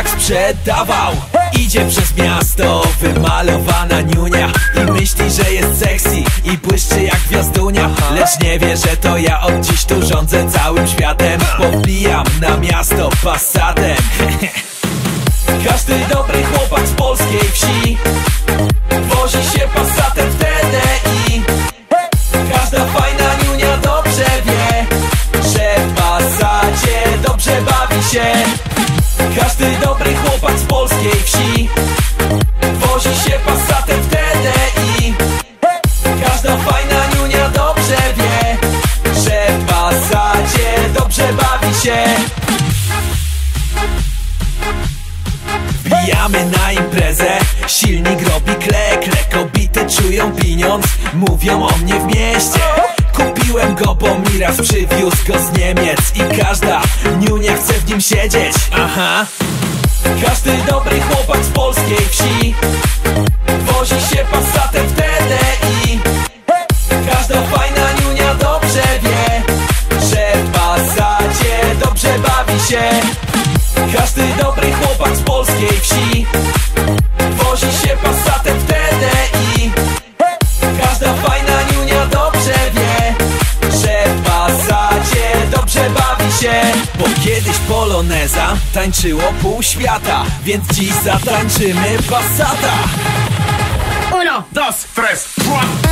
tak sprzedawał. Idzie przez miasto wymalowana niunia i myśli, że jest sexy i błyszczy jak gwiazdunia. Lecz nie wie, że to ja od dziś tu rządzę całym światem, bo wbijam na miasto Passatem. Każdy dobry chłopak z polskiej wsi wozi się Passatem w TDI. Każda fajna niunia dobrze wie, że w Passacie dobrze bawi się. Każdy dobry chłopak z polskiej wsi wozi się Passatem w TDI. Każda fajna niunia dobrze wie, że w Passacie dobrze bawi się. Wbijamy na imprezę, silnik robi klek. Kobiety czują pieniądz, mówią o mnie w mieście. Kupiłem go, bo mi raz przywiózł go z Niemiec i każda niunia chce w nim siedzieć. Aha. Każdy dobry chłopak z polskiej wsi wozi się Passatem w TDI. Każda fajna niunia dobrze wie, że w Passacie dobrze bawi się. Każdy dobry chłopak z polskiej wsi wozi się Passatem w TDI. Każda fajna niunia dobrze wie, że w Passacie dobrze bawi się. Bo kiedyś poloneza tańczyło pół świata, więc dziś zatańczymy Passata. Uno, dos, tres, cuatro.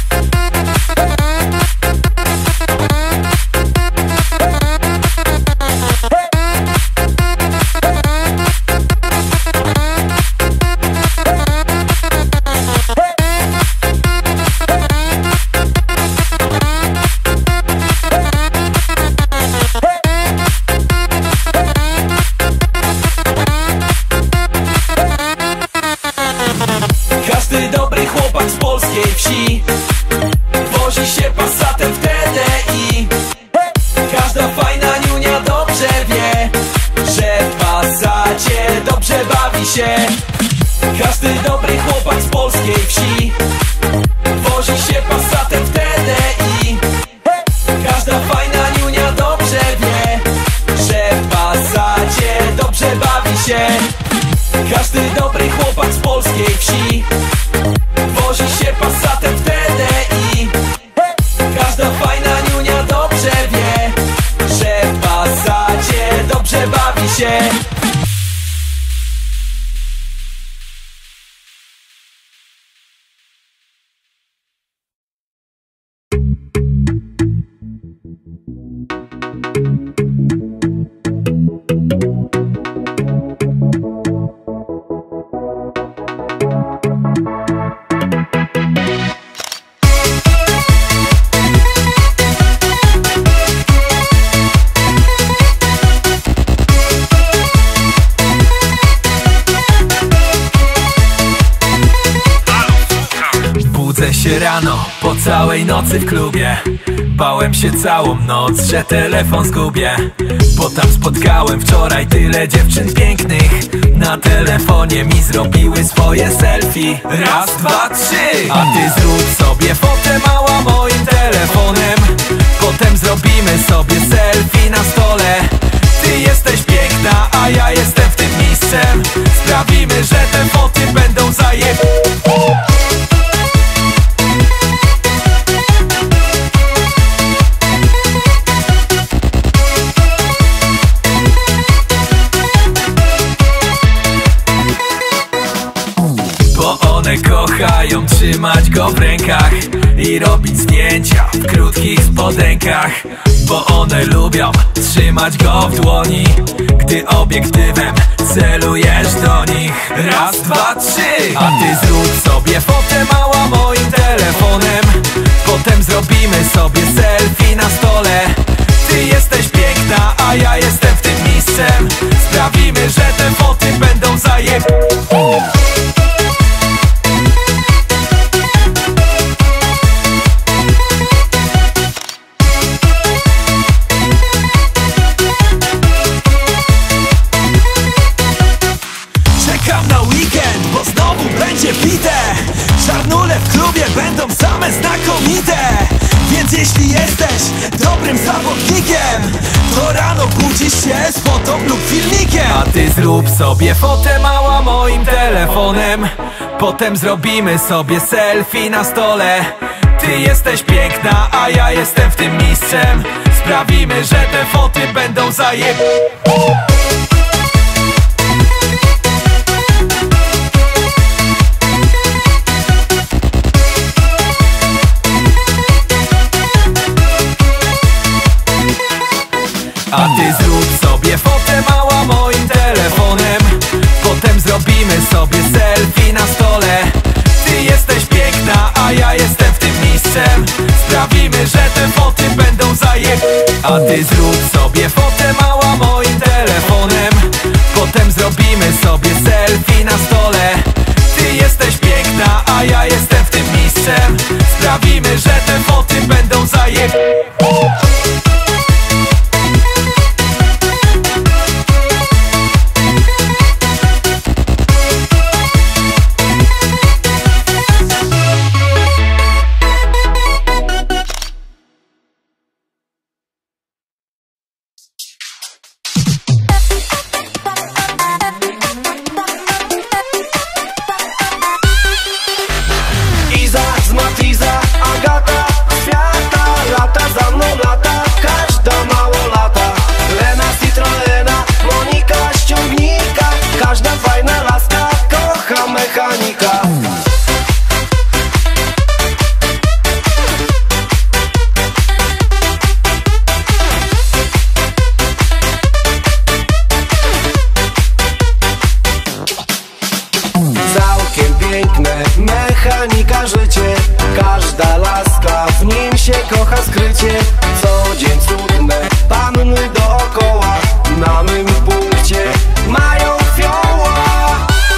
Każdy dobry chłopak z polskiej wsi wozi się Passatem w TDI. Każda fajna niunia dobrze wie, że w Passacie dobrze bawi się. Każdy dobry chłopak z polskiej wsi wozi się Passatem w TDI. Każda fajna niunia dobrze wie, że w Passacie dobrze bawi się. Każdy dobry chłopak z polskiej wsi wozi się Passatem w TDI. Każda fajna niunia dobrze wie, że w Passacie dobrze bawi się. Budzę się rano po całej nocy w klubie. Bałem się całą noc, że telefon zgubię, bo tam spotkałem wczoraj tyle dziewczyn pięknych. Na telefonie mi zrobiły swoje selfie. Raz, dwa, trzy. A ty zrób sobie fotę mała moim telefonem. Potem zrobimy sobie selfie na stole. Ty jesteś piękna, a ja jestem w tym mistrzem. Sprawimy, że te foty będą Bo one kochają trzymać go w rękach i robić zdjęcia w krótkich spodenkach. Bo one lubią trzymać go w dłoni, gdy obiektywem celujesz do nich. Raz, dwa, trzy. A ty zrób sobie fotę mała moim telefonem. Potem zrobimy sobie selfie na stole. Ty jesteś piękna, a ja jestem w tym mistrzem. Sprawimy, że te foty będą Czekam na weekend, bo znowu będzie bite. Żarnule w klubie będą same znakomite. Więc jeśli jesteś dobrym zawodnikiem, to rano budzisz się z fotą lub filmikiem. A ty zrób sobie fotę mała moim telefonem, potem zrobimy sobie selfie na stole. Ty jesteś piękna, a ja jestem w tym mistrzem. Sprawimy, że te foty będą A ty zrób sobie fotę mała moim telefonem, potem zrobimy sobie selfie na stole. Ty jesteś piękna, a ja jestem w tym mistrzem. Sprawimy, że te foty będą A ty zrób sobie fotę mała moim telefonem, potem zrobimy sobie selfie na stole. Ty jesteś piękna, a ja jestem w tym mistrzem. Sprawimy, że te foty będą mechanika życie, każda laska w nim się kocha skrycie. Co dzień cudne panny dookoła, na mym punkcie mają fioła.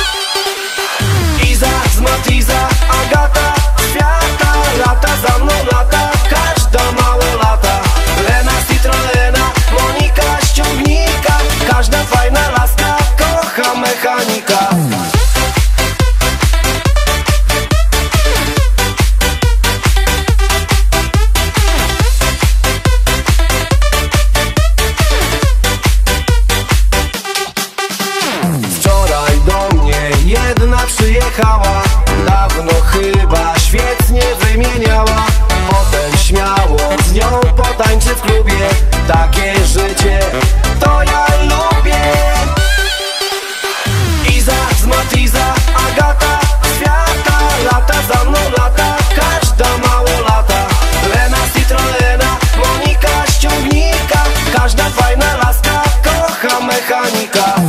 Iza z Matiza, Agata, Świata, lata za mną lata, każda mało lata. Lena z Citroena, Monika z ciągnika, każda fajna laska kocha mechanika. Przyjechała, dawno chyba świetnie wymieniała. Potem śmiało z nią potańczy w klubie. Takie życie to ja lubię. Iza z Matiza, Agata, Świata, lata za mną lata, każda mało lata. Lena z Citroena, Monika z ciągnika, każda fajna laska kocha mechanika.